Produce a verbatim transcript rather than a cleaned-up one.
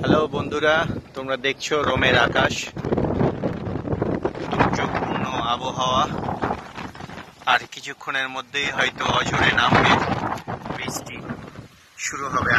Hello বন্ধুরা, তোমরা দেখছো রোমের আকাশ, দুর্যোগপূর্ণ আবহাওয়া। আর কিছুক্ষণের মধ্যেই হয়তো অঝরে নামবে, বৃষ্টি শুরু হবে